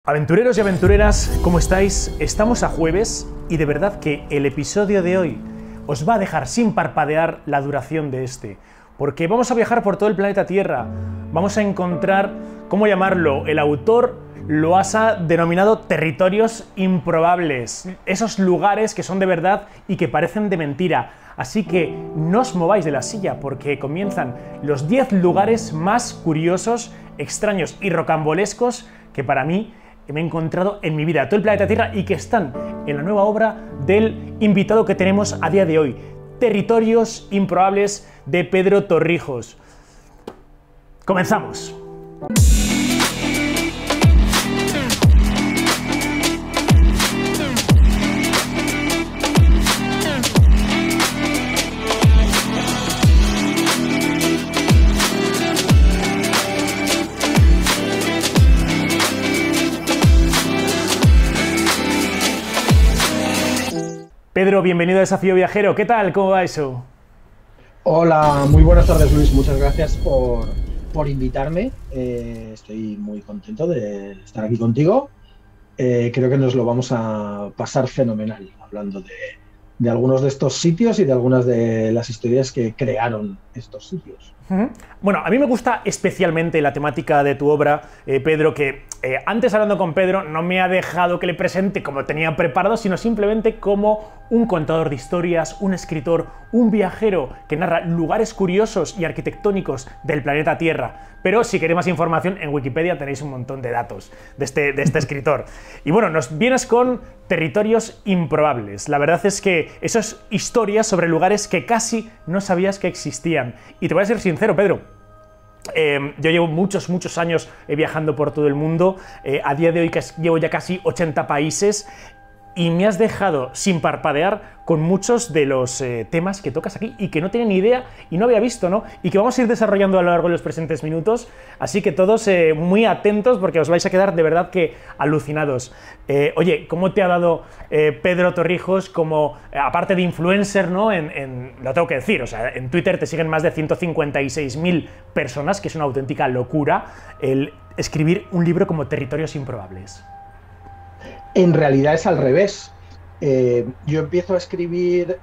Aventureros y aventureras, ¿cómo estáis? Estamos a jueves y de verdad que el episodio de hoy os va a dejar sin parpadear la duración de este, porque vamos a viajar por todo el planeta Tierra, vamos a encontrar, ¿cómo llamarlo? El autor lo ha denominado territorios improbables, esos lugares que son de verdad y que parecen de mentira. Así que no os mováis de la silla porque comienzan los 10 lugares más curiosos, extraños y rocambolescos que para mí me he encontrado en mi vida, todo el planeta Tierra, y que están en la nueva obra del invitado que tenemos a día de hoy, Territorios Improbables, de Pedro Torrijos. ¡Comenzamos! Pedro, bienvenido a Desafío Viajero. ¿Qué tal? ¿Cómo va eso? Hola, muy buenas tardes, Luis. Muchas gracias por invitarme. Estoy muy contento de estar aquí contigo. Creo que nos lo vamos a pasar fenomenal hablando de algunos de estos sitios y de algunas de las historias que crearon estos sitios. Bueno, a mí me gusta especialmente la temática de tu obra, Pedro, que antes hablando con Pedro no me ha dejado que le presente como tenía preparado, sino simplemente como un contador de historias, un escritor, un viajero que narra lugares curiosos y arquitectónicos del planeta Tierra. Pero si queréis más información, en Wikipedia tenéis un montón de datos de este escritor. Y bueno, nos vienes con Territorios Improbables. La verdad es que esas historias sobre lugares que casi no sabías que existían. Y te voy a ser sincero, Pedro. Yo llevo muchos años viajando por todo el mundo. A día de hoy llevo ya casi 80 países. Y me has dejado sin parpadear con muchos de los temas que tocas aquí y que no tenía ni idea y no había visto, ¿no? Y que vamos a ir desarrollando a lo largo de los presentes minutos. Así que todos muy atentos porque os vais a quedar de verdad que alucinados. Oye, ¿cómo te ha dado Pedro Torrijos como, aparte de influencer, ¿no? Lo tengo que decir, o sea, en Twitter te siguen más de 156.000 personas, que es una auténtica locura el escribir un libro como Territorios Improbables. En realidad es al revés. Yo empiezo a escribir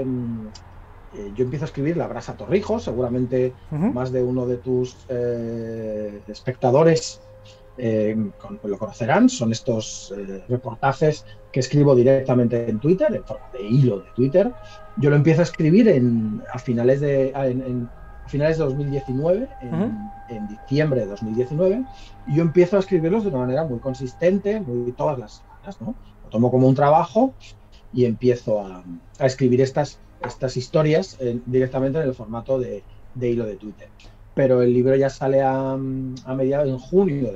La Brasa Torrijos. Seguramente más de uno de tus espectadores lo conocerán. Son estos reportajes que escribo directamente en Twitter, en forma de hilo de Twitter. Yo lo empiezo a escribir a finales de 2019, en diciembre de 2019, y yo empiezo a escribirlos de una manera muy consistente, todas las semanas, ¿no? Lo tomo como un trabajo y empiezo a escribir estas historias directamente en el formato de hilo de Twitter. Pero el libro ya sale en junio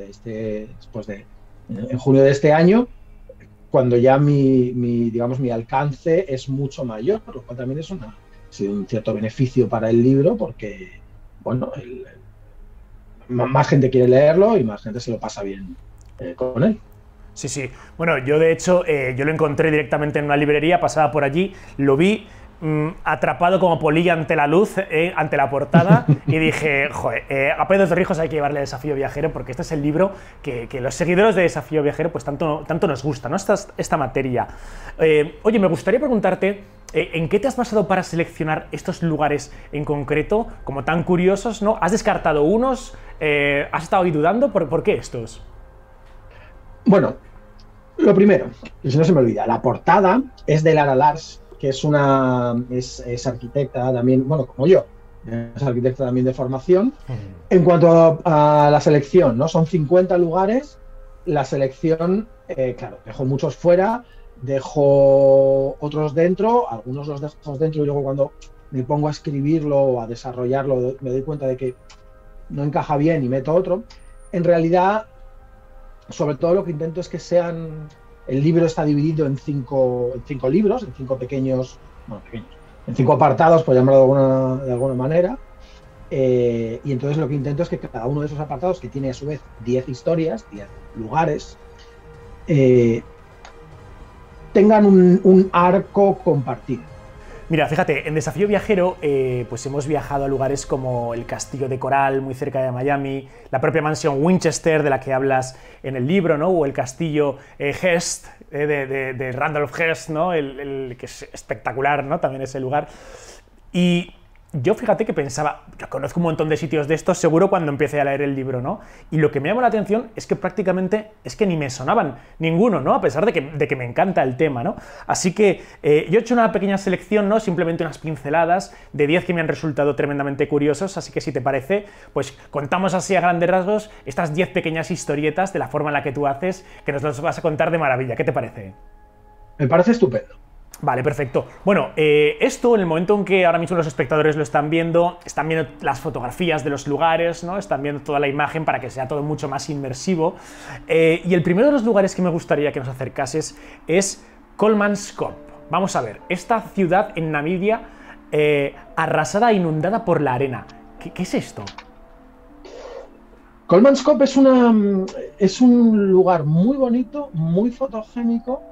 de este año, cuando ya mi alcance es mucho mayor, lo cual también ha sido un cierto beneficio para el libro, porque bueno, más gente quiere leerlo y más gente se lo pasa bien con él. Sí, sí. Bueno, yo de hecho, yo lo encontré directamente en una librería, pasaba por allí, lo vi atrapado como polilla ante la luz, ante la portada, y dije, joder, a Pedro Torrijos hay que llevarle Desafío Viajero, porque este es el libro que los seguidores de Desafío Viajero pues tanto nos gusta, ¿no? Esta materia. Oye, me gustaría preguntarte, ¿en qué te has basado para seleccionar estos lugares en concreto, como tan curiosos, ¿no? ¿Has descartado unos? ¿Has estado ahí dudando? ¿Por qué estos? Bueno, lo primero, y si no se me olvida, la portada es de Lara Lars, que es arquitecta también, bueno, como yo, es arquitecta también de formación. En cuanto a la selección, ¿no? Son 50 lugares. La selección, claro, dejo muchos fuera, dejo otros dentro, algunos los dejo dentro y luego cuando me pongo a escribirlo o a desarrollarlo me doy cuenta de que no encaja bien y meto otro. En realidad, sobre todo lo que intento es que el libro está dividido en cinco libros, en 5 pequeños, en 5 apartados, por llamarlo de alguna manera. Y entonces lo que intento es que cada uno de esos apartados, que tiene a su vez 10 historias, 10 lugares, tengan un arco compartido. Mira, fíjate, en Desafío Viajero pues hemos viajado a lugares como el Castillo de Coral, muy cerca de Miami, la propia mansión Winchester, de la que hablas en el libro, ¿no? O el Castillo Hearst, de Randolph Hearst, ¿no? El que es espectacular, ¿no? También ese lugar. Y yo fíjate que pensaba, yo conozco un montón de sitios de estos, seguro cuando empecé a leer el libro, ¿no? Y lo que me llamó la atención es que prácticamente, es que ni me sonaban ninguno, ¿no? A pesar de que me encanta el tema, ¿no? Así que yo he hecho una pequeña selección, ¿no? Simplemente unas pinceladas de 10 que me han resultado tremendamente curiosos, así que si te parece, pues contamos así a grandes rasgos estas 10 pequeñas historietas de la forma en la que tú haces, que nos las vas a contar de maravilla. ¿Qué te parece? Me parece estupendo. Vale, perfecto. Bueno, esto en el momento en que ahora mismo los espectadores lo están viendo las fotografías de los lugares, ¿no? Están viendo toda la imagen para que sea todo mucho más inmersivo. Y el primero de los lugares que me gustaría que nos acercases es Kolmanskop. Vamos a ver, esta ciudad en Namibia arrasada e inundada por la arena. ¿Qué es esto? Kolmanskop es un lugar muy bonito, muy fotogénico,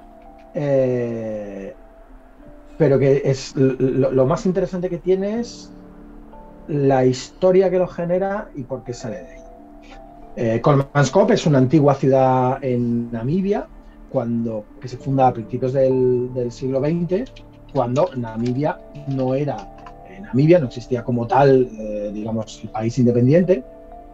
pero que es lo más interesante que tiene es la historia que lo genera y por qué sale de ahí. Kolmanskop es una antigua ciudad en Namibia, que se funda a principios del siglo XX, cuando Namibia no existía como tal, digamos, el país independiente.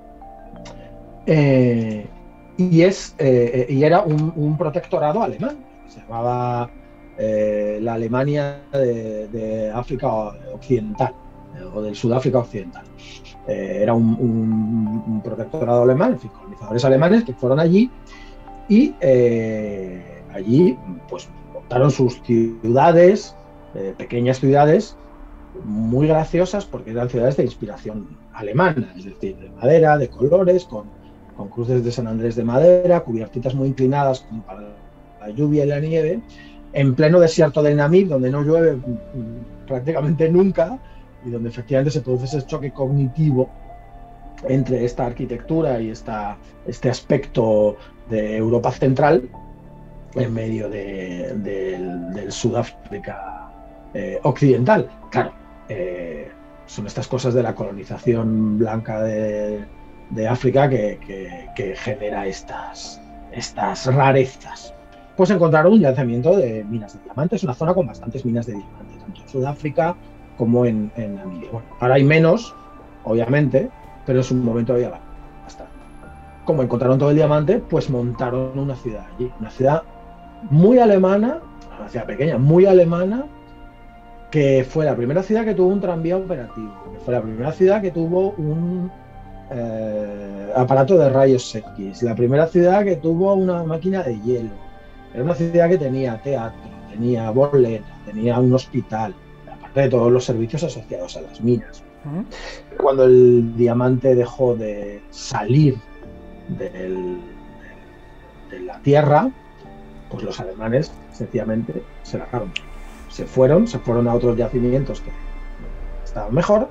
Y era un protectorado alemán. Se llamaba la Alemania de África Occidental, o del Sudáfrica Occidental. Era un protectorado alemán, en fin, colonizadores alemanes que fueron allí y allí pues montaron sus ciudades, pequeñas ciudades, muy graciosas porque eran ciudades de inspiración alemana, es decir, de madera, de colores, con cruces de San Andrés de madera, cubiertitas muy inclinadas como para la lluvia y la nieve, en pleno desierto de Namib, donde no llueve prácticamente nunca y donde efectivamente se produce ese choque cognitivo entre esta arquitectura y este aspecto de Europa central en medio del Sudáfrica occidental. Claro, son estas cosas de la colonización blanca de África que genera estas rarezas. Pues encontraron un yacimiento de minas de diamantes, una zona con bastantes minas de diamantes, tanto en Sudáfrica como en Namibia. Bueno, ahora hay menos, obviamente, pero en su momento había bastante. Como encontraron todo el diamante, pues montaron una ciudad allí, una ciudad muy alemana, una ciudad pequeña, muy alemana, que fue la primera ciudad que tuvo un tranvía operativo, que fue la primera ciudad que tuvo un aparato de rayos X, la primera ciudad que tuvo una máquina de hielo. Era una ciudad que tenía teatro, tenía boleta, tenía un hospital, aparte de todos los servicios asociados a las minas. Cuando el diamante dejó de salir de la tierra, pues los alemanes sencillamente se largaron. Se fueron a otros yacimientos que estaban mejor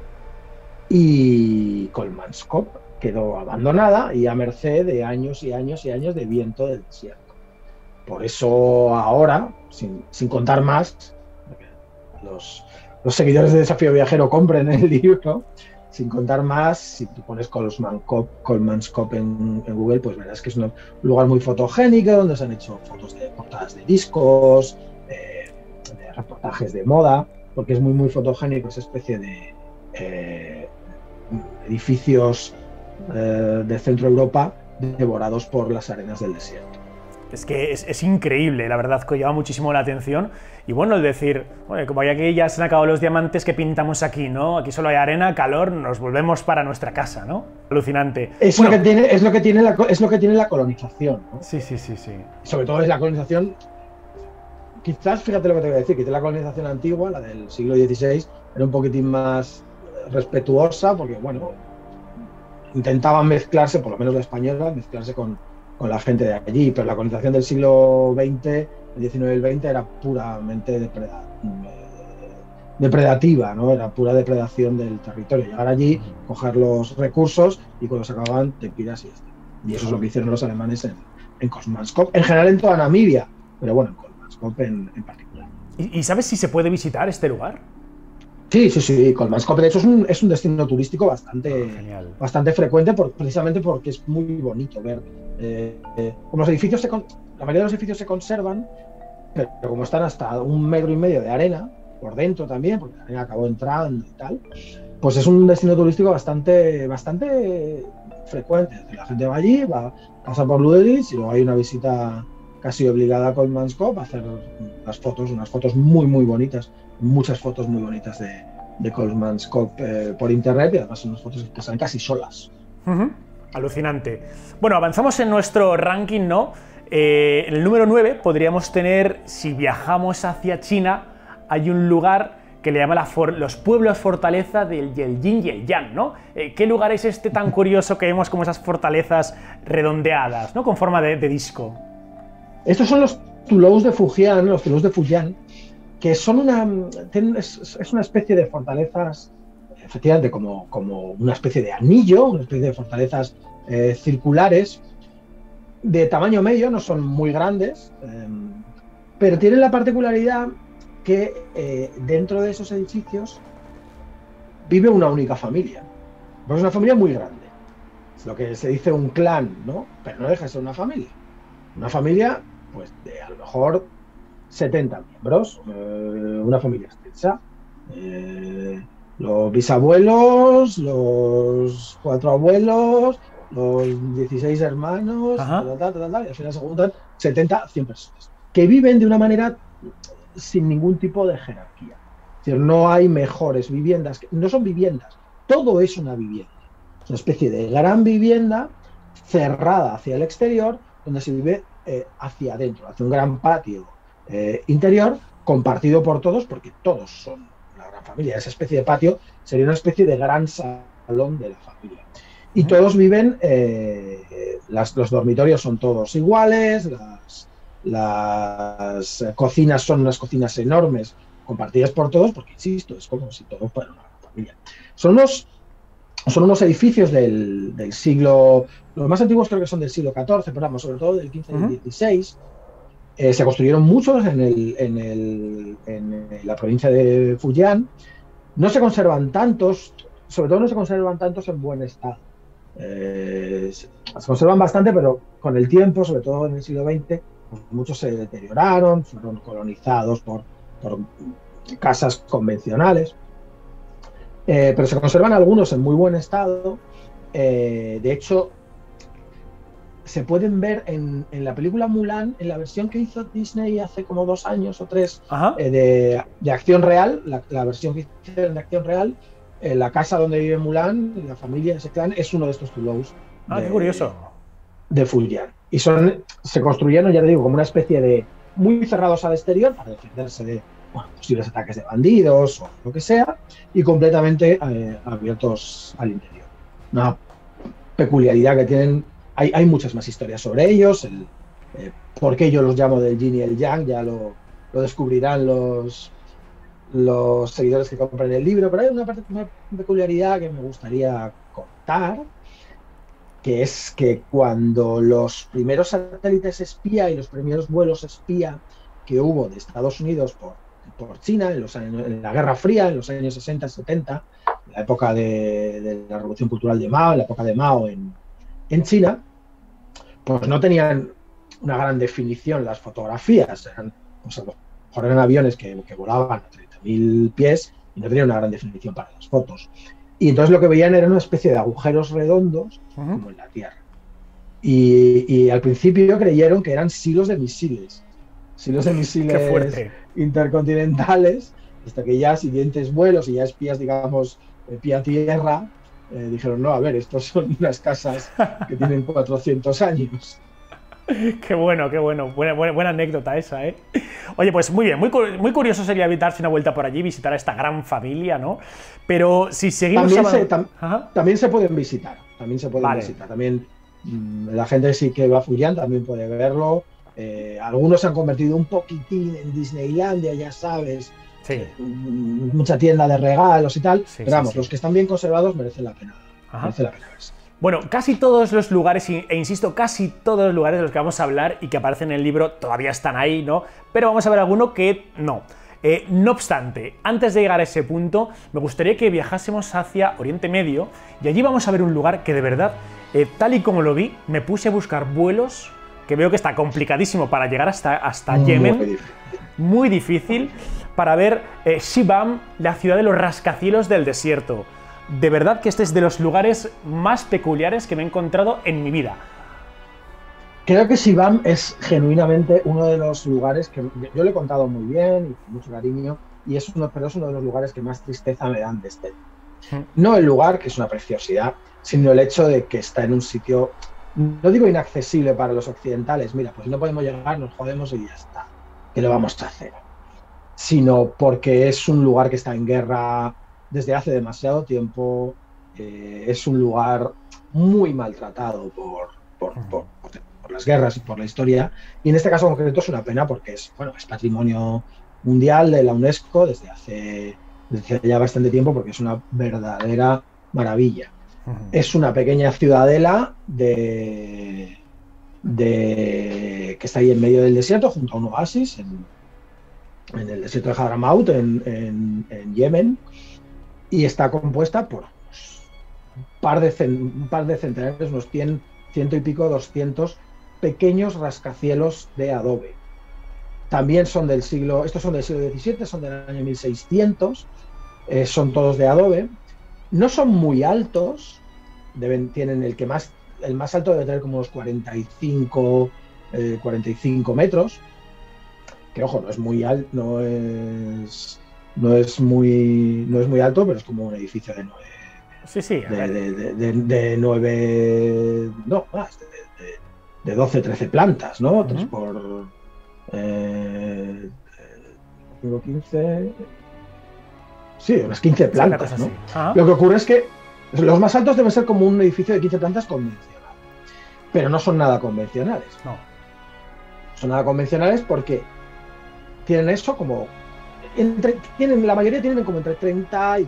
y Kolmanskop quedó abandonada y a merced de años y años y años de viento del desierto. Por eso ahora, sin contar más, los seguidores de Desafío Viajero compren el libro, sin contar más, si tú pones Kolmanskop en Google, pues verás que es un lugar muy fotogénico, donde se han hecho fotos de portadas de discos, de reportajes de moda, porque es muy, muy fotogénico, esa especie de edificios de Centro Europa devorados por las arenas del desierto. Es que es increíble, la verdad, que llama muchísimo la atención. Y bueno, el decir, bueno, como aquí ya se han acabado los diamantes, ¿qué pintamos aquí, no? Aquí solo hay arena, calor, nos volvemos para nuestra casa, ¿no? Alucinante. Es lo que tiene la colonización, ¿no? Sí. Sobre todo es la colonización, quizás, fíjate lo que te voy a decir, quizás la colonización antigua, la del siglo XVI, era un poquitín más respetuosa, porque, bueno, intentaban mezclarse, por lo menos la española, mezclarse con la gente de allí, pero la colonización del siglo XX, el XIX y el XX era puramente depredativa, ¿no? Era pura depredación del territorio. Llegar allí, coger los recursos y cuando se acababan te piras y ya está. Y eso es lo que hicieron los alemanes en Kolmanskop, en general en toda Namibia, pero bueno, en Kolmanskop en particular. ¿Y sabes si se puede visitar este lugar? Sí, sí, sí, Colmanscope de hecho es un destino turístico bastante frecuente precisamente porque es muy bonito ver. Como los edificios la mayoría de los edificios se conservan, pero como están hasta 1,5 metros de arena, por dentro también, porque la arena acabó entrando y tal, pues es un destino turístico bastante frecuente. La gente va allí, pasa por Lüderitz y luego hay una visita casi obligada a Colmanscope a hacer unas fotos muy, muy bonitas, muchas fotos muy bonitas de Colmanscope por internet, y además son unas fotos que salen casi solas. Alucinante. Bueno, avanzamos en nuestro ranking, ¿no? En el número 9 podríamos tener, si viajamos hacia China, hay un lugar que le llama los pueblos fortaleza del Yin y el Yang, ¿no? ¿Qué lugar es este tan curioso que vemos como esas fortalezas redondeadas, ¿no? Con forma de disco? Estos son los Tulous de Fujian, que son es una especie de fortalezas, efectivamente, como una especie de anillo, una especie de fortalezas circulares, de tamaño medio, no son muy grandes, pero tienen la particularidad que dentro de esos edificios vive una única familia. Pues es una familia muy grande. Es lo que se dice un clan, ¿no? Pero no deja de ser una familia. Una familia, pues, de a lo mejor 70 miembros. Una familia extensa. Los bisabuelos, los 4 abuelos, los 16 hermanos, y al final se juntan 70, 100 personas. Que viven de una manera sin ningún tipo de jerarquía. Es decir, no hay mejores viviendas, no son viviendas, todo es una vivienda. Es una especie de gran vivienda cerrada hacia el exterior, donde se vive hacia adentro, hacia un gran patio interior, compartido por todos, porque todos son una gran familia. Esa especie de patio sería una especie de gran salón de la familia. Y todos viven, los dormitorios son todos iguales, las cocinas son unas cocinas enormes, compartidas por todos, porque, insisto, es como si todos fueran una familia. Son unos edificios del siglo, los más antiguos creo que son del siglo XIV, pero vamos, sobre todo del XV y XVI. Se construyeron muchos en la provincia de Fujian. No se conservan tantos, sobre todo no se conservan tantos en buen estado. Se conservan bastante, pero con el tiempo, sobre todo en el siglo XX, pues muchos se deterioraron, fueron colonizados por casas convencionales, pero se conservan algunos en muy buen estado. De hecho, se pueden ver en la película Mulan, en la versión que hizo Disney hace como 2 años o 3, de acción real, la versión que hicieron de acción real, la casa donde vive Mulan, la familia, ese clan, es uno de estos Tulous. Qué curioso. De Fujian. Y se construyeron, ya te digo, como una especie de muy cerrados al exterior para defenderse de posibles ataques de bandidos o lo que sea, y completamente abiertos al interior. Una peculiaridad que tienen. Hay muchas más historias sobre ellos. Por qué yo los llamo del Yin y el Yang ya lo descubrirán los seguidores que compren el libro, pero hay una peculiaridad que me gustaría contar, que es que cuando los primeros satélites espía y los primeros vuelos espía que hubo de Estados Unidos por China en la Guerra Fría, en los años 60 y 70, en la época de la Revolución Cultural de Mao, en la época de Mao en China, pues no tenían una gran definición las fotografías. Eran aviones que volaban a 30.000 pies y no tenían una gran definición para las fotos. Y entonces lo que veían era una especie de agujeros redondos, como en la Tierra. Y al principio creyeron que eran silos de misiles intercontinentales, hasta que ya siguientes vuelos y ya espías, digamos, pie a tierra, dijeron, no, a ver, estos son unas casas que tienen 400 años. Qué bueno, qué bueno. Buena anécdota esa, ¿eh? Oye, pues muy bien, muy curioso sería darse una vuelta por allí, visitar a esta gran familia, ¿no? Pero si seguimos... También se pueden visitar, También la gente sí que va a Fujian también puede verlo. Algunos se han convertido un poquitín en Disneylandia, ya sabes. Sí. Mucha tienda de regalos y tal. Pero vamos, los que están bien conservados merecen la pena. Merece la pena verse. Bueno, casi todos los lugares, e insisto, casi todos los lugares de los que vamos a hablar y que aparecen en el libro todavía están ahí, ¿no? Pero vamos a ver alguno que no. No obstante, antes de llegar a ese punto, me gustaría que viajásemos hacia Oriente Medio y allí vamos a ver un lugar que de verdad, tal y como lo vi, me puse a buscar vuelos, que veo que está complicadísimo para llegar hasta Yemen, muy difícil, para ver Shibam, la ciudad de los rascacielos del desierto. De verdad que este es de los lugares más peculiares que me he encontrado en mi vida. Creo que Shibam es genuinamente uno de los lugares que yo le he contado muy bien y con mucho cariño, y pero es uno de los lugares que más tristeza me dan de este. No el lugar, que es una preciosidad, sino el hecho de que está en un sitio, no digo inaccesible para los occidentales, mira, pues no podemos llegar, nos jodemos y ya está, ¿qué le vamos a hacer? Sino porque es un lugar que está en guerra desde hace demasiado tiempo, es un lugar muy maltratado por las guerras y por la historia, y en este caso concreto es una pena porque es patrimonio mundial de la UNESCO desde hace ya bastante tiempo, porque es una verdadera maravilla. Es una pequeña ciudadela que está ahí en medio del desierto, junto a un oasis en el desierto de Hadramaut, en Yemen, y está compuesta por un par de centenares, unos 100 y pico, 200 pequeños rascacielos de adobe. También estos son del siglo XVII, son del año 1600, son todos de adobe. No son muy altos, tienen el más alto debe tener como unos 45 metros, que ojo, no es muy alto, no es muy alto, pero es como un edificio de 9. Sí, sí, de 9, no, más, de 12, 13 plantas, ¿no? 3 por 15, sí, unas 15 plantas, ¿no? Lo que ocurre es que los más altos deben ser como un edificio de 15 plantas convencional, pero no son nada convencionales. No. Son nada convencionales porque tienen eso como la mayoría tienen como entre 30 y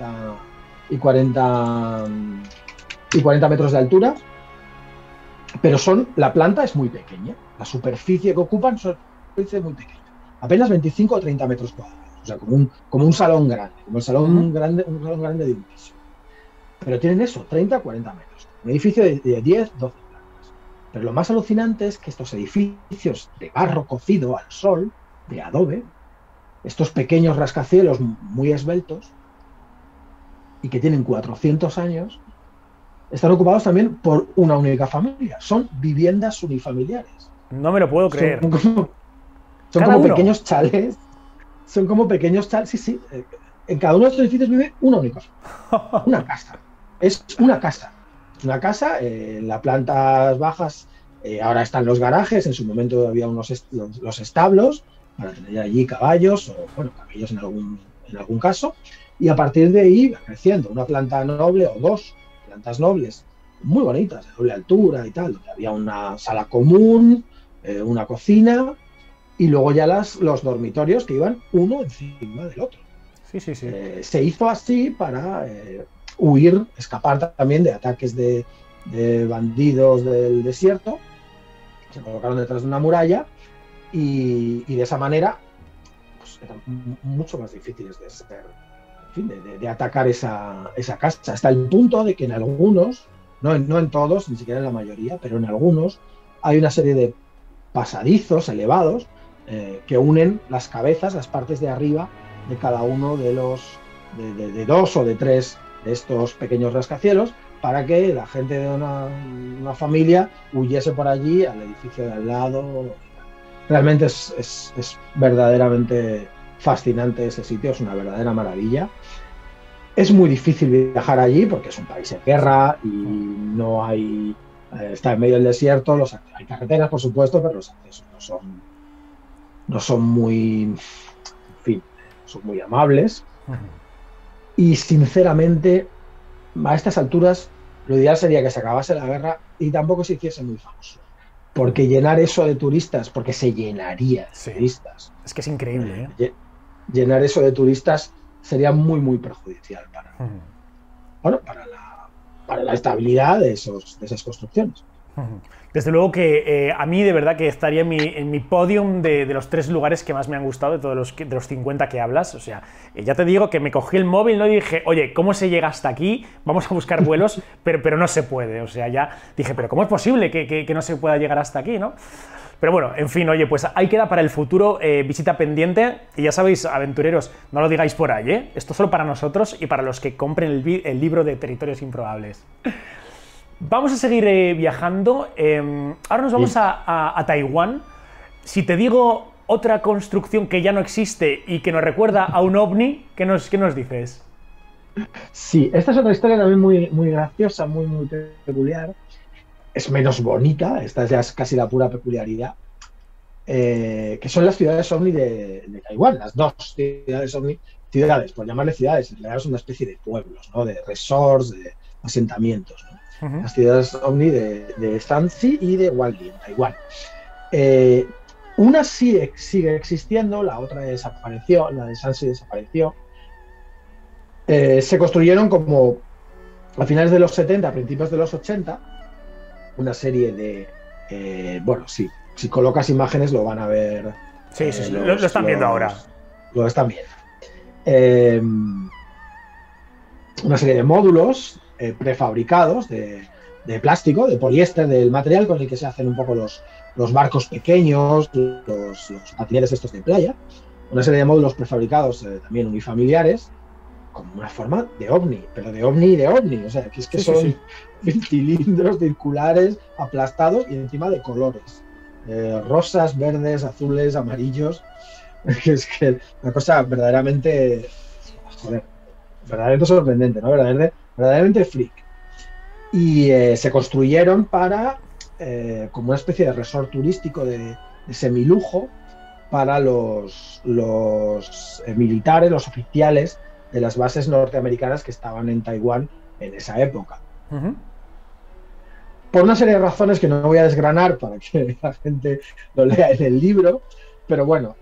40 metros de altura, pero la planta es muy pequeña, la superficie que ocupan es muy pequeña, apenas 25 o 30 metros cuadrados, o sea, como un salón grande, como el salón grande, un salón grande de un piso. Pero tienen eso, 30 o 40 metros, un edificio de 10, 12 plantas. Pero lo más alucinante es que estos edificios de barro cocido al sol, de adobe, estos pequeños rascacielos muy esbeltos y que tienen 400 años, están ocupados también por una única familia. Son viviendas unifamiliares. No me lo puedo creer. Son como pequeños chalés. Son como pequeños chalés. Sí. En cada uno de estos edificios vive una única familia. Una casa. Es una casa. Una casa, en las plantas bajas, ahora están los garajes, en su momento había los establos, para tener allí caballos, o caballos en algún caso, y a partir de ahí va creciendo una planta noble o dos plantas nobles muy bonitas, de doble altura y tal, donde había una sala común, una cocina, y luego ya los dormitorios que iban uno encima del otro. Sí. Se hizo así para escapar también de ataques de bandidos del desierto. Se colocaron detrás de una muralla y de esa manera pues, eran mucho más difíciles de atacar esa casa, hasta el punto de que en algunos, no en todos, ni siquiera en la mayoría, pero en algunos hay una serie de pasadizos elevados que unen las cabezas, las partes de arriba de cada uno de de 2 o de 3 de estos pequeños rascacielos, para que la gente de una familia huyese por allí al edificio de al lado. Realmente es verdaderamente fascinante ese sitio, es una verdadera maravilla. Es muy difícil viajar allí porque es un país en guerra y no hay... está en medio del desierto, hay carreteras, por supuesto, pero los accesos no son muy... En fin, son muy amables. Y sinceramente, a estas alturas, lo ideal sería que se acabase la guerra y tampoco se hiciese muy famoso. Porque llenar eso de turistas, porque se llenaría de turistas. Es que es increíble, Llenar eso de turistas sería muy, muy perjudicial para la estabilidad de esas construcciones. Desde luego que a mí de verdad que estaría en mi podium de los 3 lugares que más me han gustado de todos de los 50 que hablas. O sea, ya te digo que me cogí el móvil, ¿no? Y dije, oye, ¿cómo se llega hasta aquí? Vamos a buscar vuelos, pero no se puede. O sea, ya dije, pero ¿cómo es posible que no se pueda llegar hasta aquí, ¿no? Pero bueno, en fin, oye, pues ahí queda para el futuro, visita pendiente. Y ya sabéis, aventureros, no lo digáis por ahí, ¿eh? Esto solo para nosotros y para los que compren el libro de Territorios Improbables. Vamos a seguir viajando. Ahora nos vamos a Taiwán. Si te digo otra construcción que ya no existe y que nos recuerda a un ovni, ¿qué nos dices? Sí, esta es otra historia también muy graciosa, muy peculiar. Es menos bonita, esta ya es casi la pura peculiaridad. Que son las ciudades ovni de Taiwán, las 2 ciudades ovni. Ciudades, por llamarle ciudades, en realidad es una especie de pueblos, ¿no? De resorts, de asentamientos, ¿no? Las ciudades ovni de Shanxi y de Hualien, en Taiwán. Una sí sigue existiendo, la otra desapareció, la de Shanxi desapareció. Se construyeron como a finales de los 70, a principios de los 80, una serie de... bueno, sí, si colocas imágenes lo van a ver. Sí, lo están viendo ahora. Lo están viendo. Una serie de módulos prefabricados de plástico, de poliéster, del material con el que se hacen un poco los barcos pequeños, los patinetes estos de playa. Una serie de módulos prefabricados también unifamiliares, con una forma de ovni, pero de ovni, o sea, que es que son cilindros circulares aplastados y encima de colores. Rosas, verdes, azules, amarillos. Es que una cosa verdaderamente, joder, verdaderamente sorprendente, ¿no? Verdaderamente freak. Y se construyeron para como una especie de resort turístico de semilujo para los militares, los oficiales de las bases norteamericanas que estaban en Taiwán en esa época. Por una serie de razones que no voy a desgranar para que la gente lo lea en el libro, pero bueno,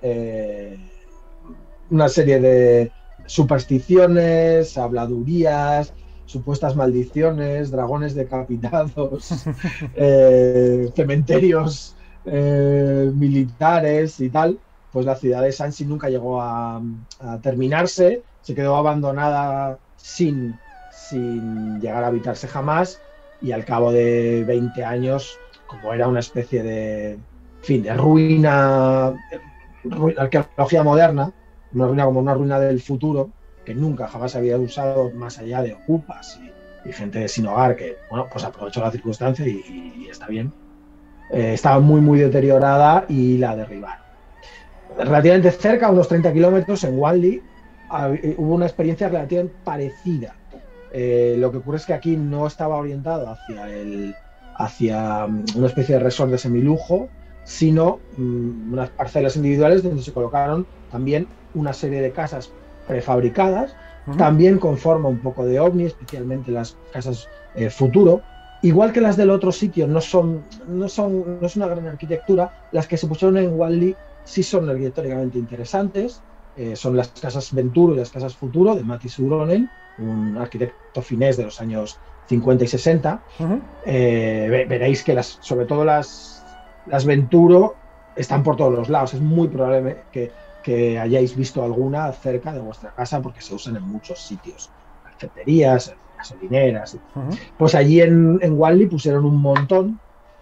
una serie de supersticiones, habladurías, supuestas maldiciones, dragones decapitados, cementerios militares y tal, pues la ciudad de Shanxi nunca llegó a terminarse, se quedó abandonada sin llegar a habitarse jamás, y al cabo de 20 años, como era una especie de, en fin, de ruina, arqueología moderna, una ruina como una ruina del futuro, que nunca jamás había usado más allá de ocupas y gente sin hogar que, bueno, pues aprovechó la circunstancia y está bien. Estaba muy deteriorada y la derribaron. Relativamente cerca, a unos 30 kilómetros, en Wanli, hubo una experiencia relativamente parecida. Lo que ocurre es que aquí no estaba orientado hacia una especie de resort de semilujo, sino unas parcelas individuales donde se colocaron también una serie de casas prefabricadas, también con forma un poco de ovni, especialmente las casas futuro. Igual que las del otro sitio no es una gran arquitectura, las que se pusieron en Wanli sí son arquitectónicamente interesantes. Son las casas Venturo y las casas Futuro de Matti Suuronen, un arquitecto finés de los años 50 y 60. Veréis que sobre todo las Venturo están por todos los lados. Es muy probable que hayáis visto alguna cerca de vuestra casa porque se usan en muchos sitios, cafeterías, gasolineras. Pues allí en Wanli pusieron un montón.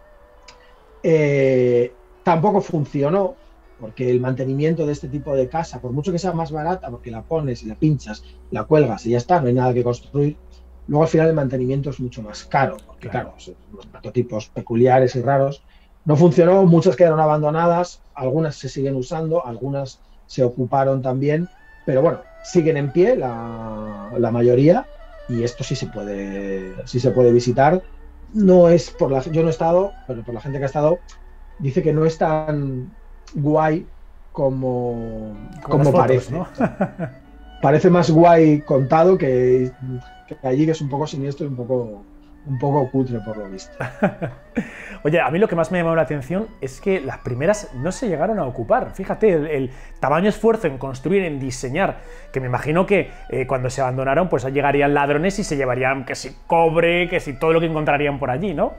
Tampoco funcionó, porque el mantenimiento de este tipo de casa, por mucho que sea más barata, porque la pones y la pinchas, la cuelgas y ya está, no hay nada que construir, luego al final el mantenimiento es mucho más caro, porque claro, son unos prototipos peculiares y raros. No funcionó, muchas quedaron abandonadas, algunas se siguen usando, algunas se ocuparon también, pero bueno, siguen en pie la mayoría, y esto sí se puede visitar. No es yo no he estado, pero por la gente que ha estado, dice que no es tan guay como fotos, parece, ¿no? Parece más guay contado que allí, que es un poco siniestro y un poco cutre por lo visto. Oye, a mí lo que más me llamó la atención es que las primeras no se llegaron a ocupar. Fíjate, el tamaño esfuerzo en construir, en diseñar, que me imagino que cuando se abandonaron pues llegarían ladrones y se llevarían que si cobre, que si todo lo que encontrarían por allí, ¿no?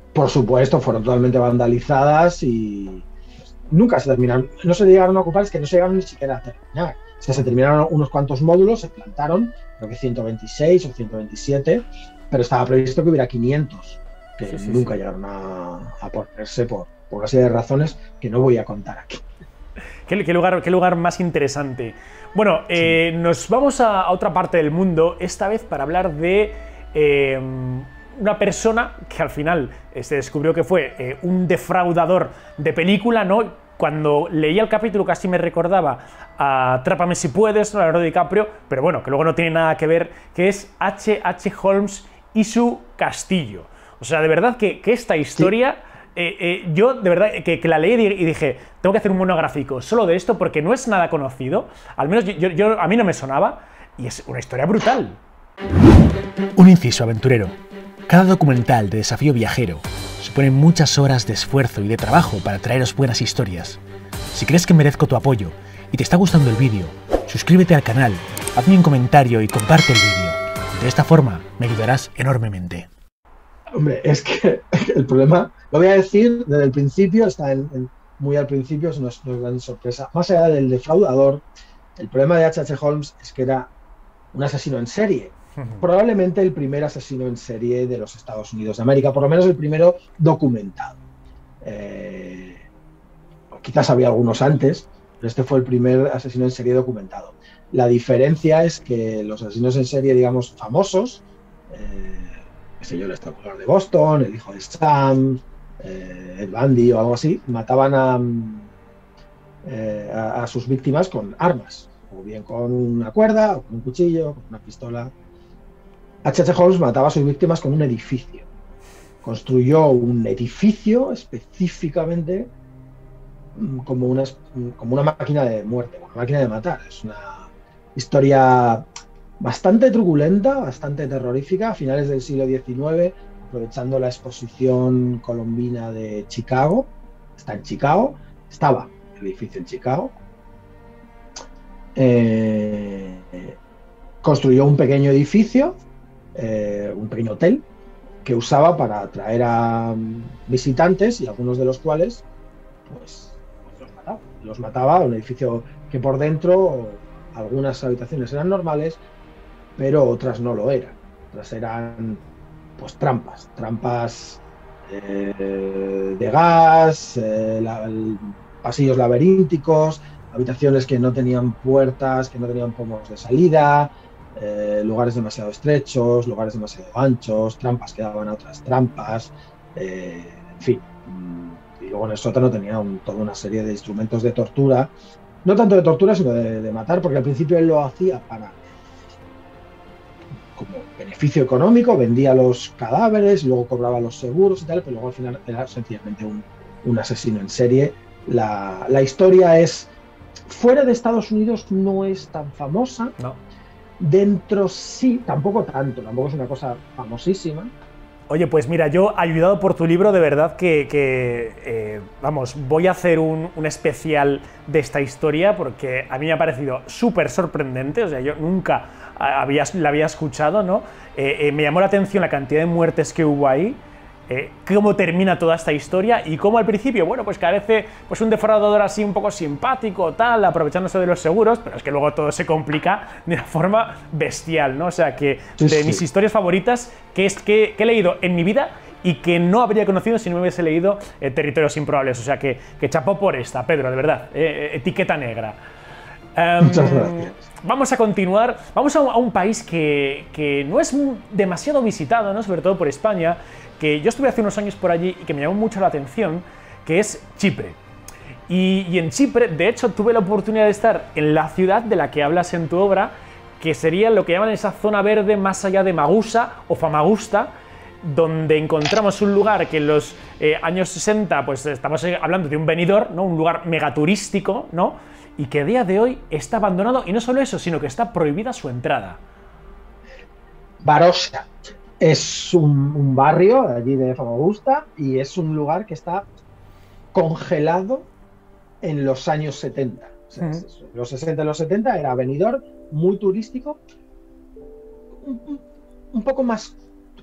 por supuesto, fueron totalmente vandalizadas y nunca se terminaron. No se llegaron a ocupar, es que no se llegaron ni siquiera a terminar. O sea, se terminaron unos cuantos módulos, se plantaron, creo que 126 o 127, pero estaba previsto que hubiera 500, que nunca llegaron a ponerse por una serie de razones que no voy a contar aquí. ¿Qué lugar más interesante? Bueno, nos vamos a otra parte del mundo, esta vez para hablar de una persona que al final se descubrió que fue un defraudador de película, ¿no? Cuando leía el capítulo casi me recordaba a Atrápame si puedes, ¿no? Leonardo DiCaprio, pero bueno, que luego no tiene nada que ver, que es H.H. Holmes y su castillo. O sea, de verdad que esta historia... Sí. Yo de verdad que la leí y dije, tengo que hacer un monográfico solo de esto porque no es nada conocido, al menos a mí no me sonaba, y es una historia brutal. Un inciso aventurero. Cada documental de Desafío Viajero supone muchas horas de esfuerzo y de trabajo para traeros buenas historias. Si crees que merezco tu apoyo y te está gustando el vídeo, suscríbete al canal, hazme un comentario y comparte el vídeo. De esta forma me ayudarás enormemente. Hombre, es que el problema, lo voy a decir desde el principio, está muy al principio, es una gran sorpresa. Más allá del defraudador, el problema de H.H. Holmes es que era un asesino en serie. Probablemente el primer asesino en serie de los Estados Unidos de América, por lo menos el primero documentado. Quizás había algunos antes, pero este fue el primer asesino en serie documentado. La diferencia es que los asesinos en serie, digamos, famosos, qué sé yo, el Estrangulador de Boston, el hijo de Sam, Ed Bundy o algo así, mataban a sus víctimas con armas, o bien con una cuerda, o con un cuchillo, con una pistola. H.H. Holmes mataba a sus víctimas con un edificio. Construyó un edificio específicamente como una máquina de muerte, una máquina de matar. Es una historia bastante truculenta, bastante terrorífica, a finales del siglo XIX, aprovechando la exposición colombina de Chicago. Está en Chicago, estaba el edificio en Chicago. Construyó un pequeño edificio, un pequeño hotel, que usaba para atraer a visitantes y algunos de los cuales pues los mataba. Un edificio que por dentro algunas habitaciones eran normales, pero otras no lo eran. Otras eran pues trampas de gas, pasillos laberínticos, habitaciones que no tenían puertas, que no tenían pomos de salida, lugares demasiado estrechos, lugares demasiado anchos, trampas que daban a otras trampas, en fin. Y luego en el sótano tenía toda una serie de instrumentos de tortura, no tanto de tortura sino de matar, porque al principio él lo hacía como beneficio económico, vendía los cadáveres, luego cobraba los seguros y tal, pero luego al final era sencillamente un asesino en serie. La historia es, fuera de Estados Unidos no es tan famosa, no. Dentro sí, tampoco tanto, tampoco es una cosa famosísima. Oye, pues mira, yo, ayudado por tu libro, de verdad vamos, voy a hacer un especial de esta historia porque a mí me ha parecido súper sorprendente, o sea, yo nunca la había escuchado, ¿no? Me llamó la atención la cantidad de muertes que hubo ahí, cómo termina toda esta historia y cómo al principio, bueno, pues parece pues un defraudador así un poco simpático, tal, aprovechándose de los seguros, pero es que luego todo se complica de una forma bestial, ¿no? O sea, que de mis historias favoritas que he leído en mi vida y que no habría conocido si no me hubiese leído Territorios Improbables. O sea, que chapó por esta, Pedro, de verdad, etiqueta negra. Muchas gracias. Vamos a continuar, vamos a un país que no es demasiado visitado, ¿no? Sobre todo por España, que yo estuve hace unos años por allí y que me llamó mucho la atención, que es Chipre. Y en Chipre, de hecho, tuve la oportunidad de estar en la ciudad de la que hablas en tu obra, que sería lo que llaman esa zona verde más allá de Magusa o Famagusta, donde encontramos un lugar que en los años 60, pues estamos hablando de un Benidorm, ¿no? Un lugar megaturístico, ¿no? Y que a día de hoy está abandonado, y no solo eso, sino que está prohibida su entrada. Barossa es un barrio allí de Famagusta y es un lugar que está congelado en los años 70. O sea, los 60 y los 70 era Benidorm, muy turístico, un poco más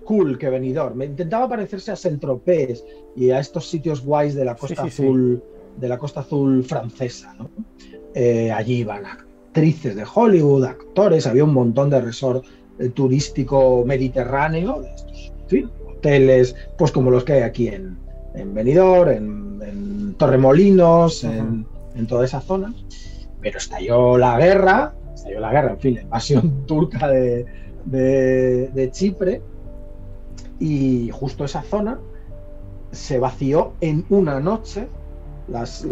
cool que Benidorm. Me intentaba parecerse a Saint-Tropez y a estos sitios guays de la costa azul, de la costa azul francesa, ¿no? Allí iban actrices de Hollywood, actores, había un montón de resort turístico mediterráneo, de estos, en fin, hoteles, pues como los que hay aquí en Benidorm, en Torremolinos, en toda esa zona. Pero estalló la guerra, en fin, la invasión turca de Chipre, y justo esa zona se vació en una noche. Los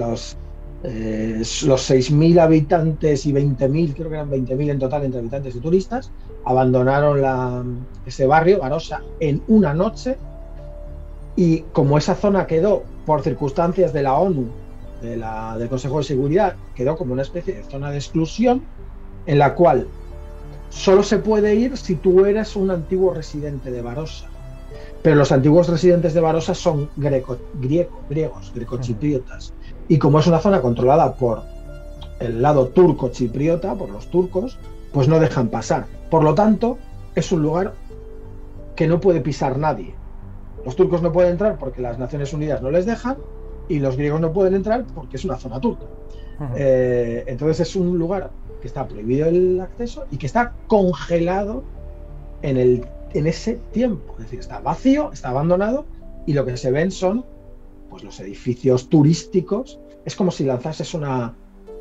6.000 habitantes y 20.000, creo que eran 20.000 en total entre habitantes y turistas, abandonaron ese barrio, Barossa, en una noche. Y como esa zona quedó, por circunstancias de la ONU, del Consejo de Seguridad, quedó como una especie de zona de exclusión en la cual solo se puede ir si tú eres un antiguo residente de Barossa. Pero los antiguos residentes de Barossa son griegos, grecochipriotas. Y como es una zona controlada por el lado turco-chipriota, por los turcos, pues no dejan pasar. Por lo tanto, es un lugar que no puede pisar nadie. Los turcos no pueden entrar porque las Naciones Unidas no les dejan, y los griegos no pueden entrar porque es una zona turca. Entonces es un lugar que está prohibido el acceso y que está congelado en ese tiempo. Es decir, está vacío, está abandonado, y lo que se ven son pues los edificios turísticos. Es como si lanzases una...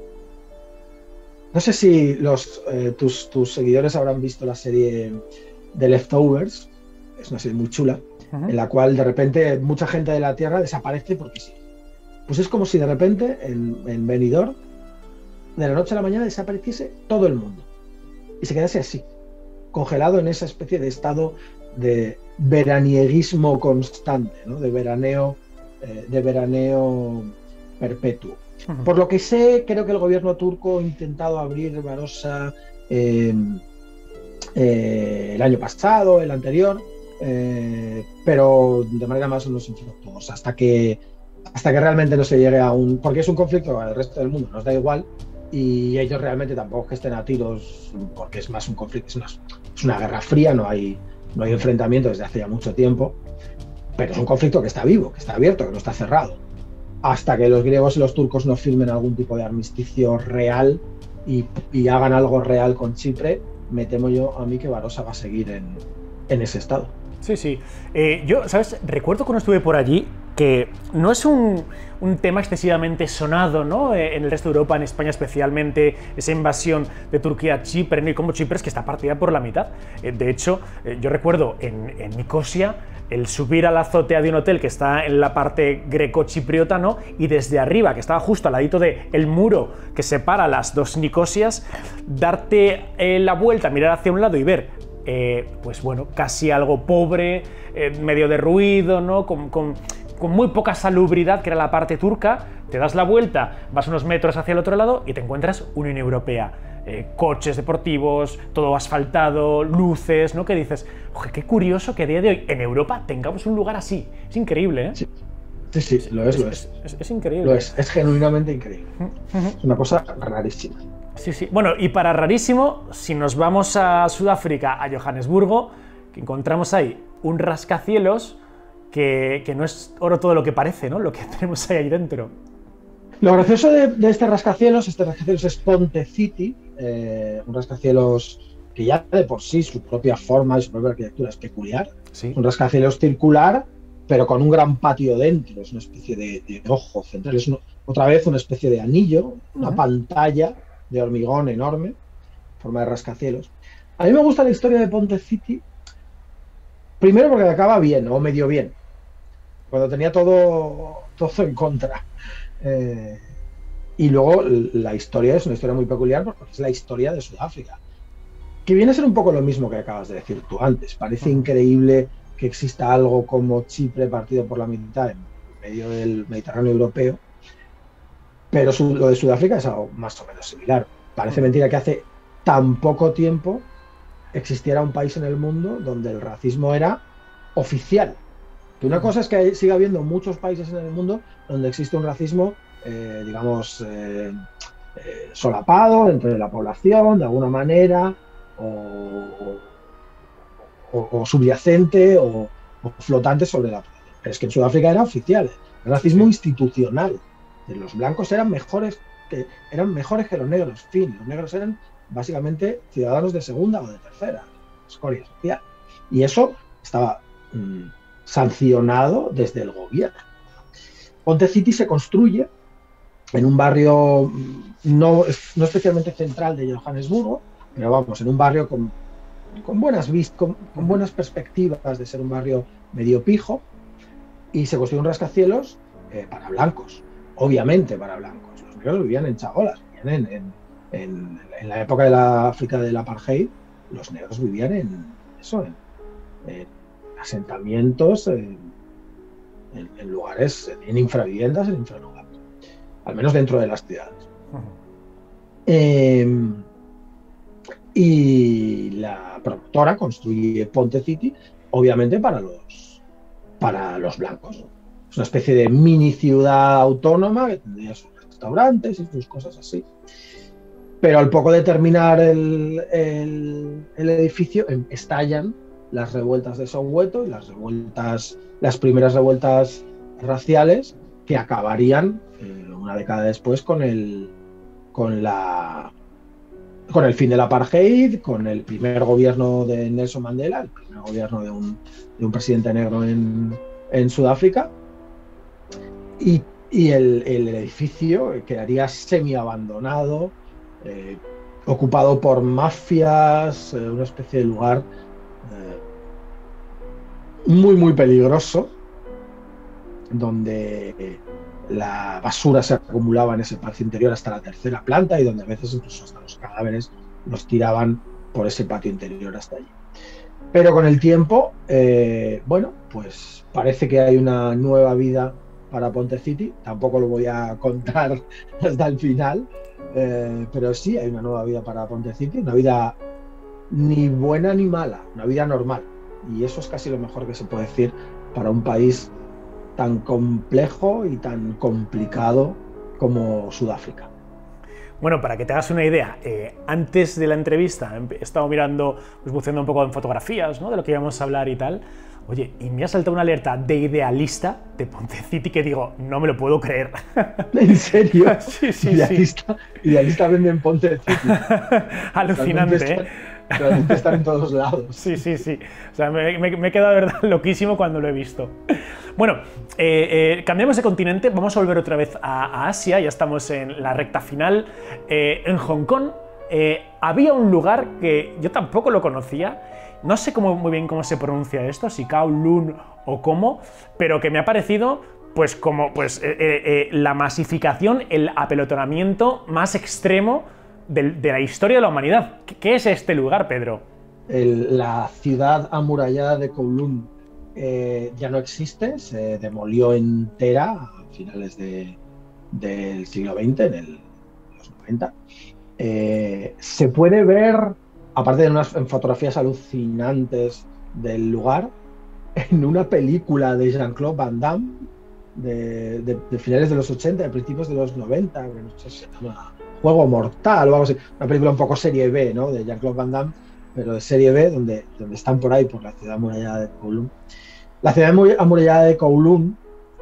No sé si tus seguidores habrán visto la serie de Leftovers. Es una serie muy chula, en la cual de repente mucha gente de la Tierra desaparece porque sí. Pues es como si de repente en Benidorm, de la noche a la mañana, desapareciese todo el mundo y se quedase así, congelado en esa especie de estado de veranieguismo constante, ¿no? De veraneo perpetuo. Por lo que sé, creo que el gobierno turco ha intentado abrir Barossa el año pasado, el anterior, pero de manera más o menos infructuosa, hasta que realmente no se llegue a un... Porque es un conflicto al resto del mundo, nos da igual, y ellos realmente tampoco que estén a tiros, porque es más un conflicto, es una guerra fría, no hay enfrentamiento desde hace ya mucho tiempo, pero es un conflicto que está vivo, que está abierto, que no está cerrado. Hasta que los griegos y los turcos no firmen algún tipo de armisticio real y hagan algo real con Chipre, me temo yo a mí que Barossa va a seguir en ese estado. Sí, sí. Yo, ¿sabes? Recuerdo cuando estuve por allí que no es un tema excesivamente sonado, ¿no? En el resto de Europa, en España especialmente, esa invasión de Turquía a Chipre, ¿no? Y como Chipre es que está partida por la mitad. De hecho, yo recuerdo en Nicosia el subir a la azotea de un hotel que está en la parte greco-chipriota, ¿no? Y desde arriba, que estaba justo al ladito del muro que separa las dos Nicosias, darte la vuelta, mirar hacia un lado y ver pues bueno, casi algo pobre, medio derruido, ¿no? Con muy poca salubridad, que era la parte turca. Te das la vuelta, vas unos metros hacia el otro lado y te encuentras Unión Europea. Coches deportivos, todo asfaltado, luces, ¿no? Que dices, oye, qué curioso que a día de hoy en Europa tengamos un lugar así. Es increíble, ¿eh? Sí, lo es. Es increíble. Lo es genuinamente increíble. Es una cosa rarísima. Sí, sí. Bueno, y para rarísimo, si nos vamos a Sudáfrica, a Johannesburgo, que encontramos ahí un rascacielos que no es oro todo lo que parece, ¿no? Lo que tenemos ahí dentro. Lo gracioso de este rascacielos es Ponte City, un rascacielos que ya de por sí su propia forma y su propia arquitectura es peculiar. Sí. Un rascacielos circular, pero con un gran patio dentro, es una especie de ojo central, es otra vez una especie de anillo, una pantalla de hormigón enorme, en forma de rascacielos. A mí me gusta la historia de Ponte City, primero porque acaba bien, o medio bien, cuando tenía todo en contra. Y luego la historia es una historia muy peculiar porque es la historia de Sudáfrica, que viene a ser un poco lo mismo que acabas de decir tú antes. Parece increíble que exista algo como Chipre partido por la mitad en medio del Mediterráneo europeo, pero lo de Sudáfrica es algo más o menos similar. Parece mentira que hace tan poco tiempo existiera un país en el mundo donde el racismo era oficial. Que una cosa es que siga habiendo muchos países en el mundo donde existe un racismo, digamos, solapado entre la población, de alguna manera, o subyacente o flotante sobre la población. Pero es que en Sudáfrica era oficial, el racismo institucional. Los blancos eran mejores que los negros. Fin, los negros eran básicamente ciudadanos de segunda o de tercera, escoria social. Y eso estaba sancionado desde el gobierno. Ponte City se construye en un barrio no especialmente central de Johannesburgo, pero vamos, en un barrio con buenas perspectivas de ser un barrio medio pijo, y se construye un rascacielos para blancos, obviamente para blancos. Los negros vivían en chabolas, vivían en la época de la África del apartheid, los negros vivían en asentamientos, en lugares, en infraviviendas, en infralugares, al menos dentro de las ciudades. Y la promotora construye Ponte City, obviamente para los blancos. Es una especie de mini ciudad autónoma que tendría sus restaurantes y sus cosas así. Pero al poco de terminar el edificio, estallan las revueltas de Soweto y las primeras revueltas raciales que acabarían una década después con el fin del apartheid, con el primer gobierno de Nelson Mandela, el primer gobierno de un presidente negro en Sudáfrica, y el edificio quedaría semi-abandonado, ocupado por mafias, una especie de lugar muy, muy peligroso, donde la basura se acumulaba en ese patio interior hasta la tercera planta y donde a veces incluso hasta los cadáveres los tiraban por ese patio interior hasta allí. Pero con el tiempo, bueno, pues parece que hay una nueva vida para Ponte City. Tampoco lo voy a contar hasta el final, pero sí hay una nueva vida para Ponte City, una vida ni buena ni mala, una vida normal. Y eso es casi lo mejor que se puede decir para un país tan complejo y tan complicado como Sudáfrica. Bueno, para que te hagas una idea, antes de la entrevista he estado mirando, pues buceando un poco en fotografías, ¿no?, de lo que íbamos a hablar y tal. Oye, y me ha saltado una alerta de idealista de Ponte City que digo, no me lo puedo creer. ¿En serio? Sí. Idealista vende en Ponte City. Alucinante, ¿eh? Realmente están en todos lados. Sí. O sea, me he quedado de verdad loquísimo cuando lo he visto. Bueno, cambiamos de continente, vamos a volver otra vez a Asia, ya estamos en la recta final. En Hong Kong había un lugar que yo tampoco lo conocía, no sé muy bien cómo se pronuncia esto, si Kowloon o cómo, pero que me ha parecido pues como la masificación, el apelotonamiento más extremo de la historia de la humanidad. ¿Qué es este lugar, Pedro? La ciudad amurallada de Kowloon ya no existe, se demolió entera a finales del siglo XX, en los 90. Se puede ver, aparte de en fotografías alucinantes del lugar, en una película de Jean-Claude Van Damme de finales de los 80, de principios de los 90, que no sé, se llama Juego Mortal o algo así, una película un poco serie B, ¿no?, de Jean-Claude Van Damme, pero de serie B, donde están por ahí, por la ciudad amurallada de Kowloon. La ciudad amurallada de Kowloon,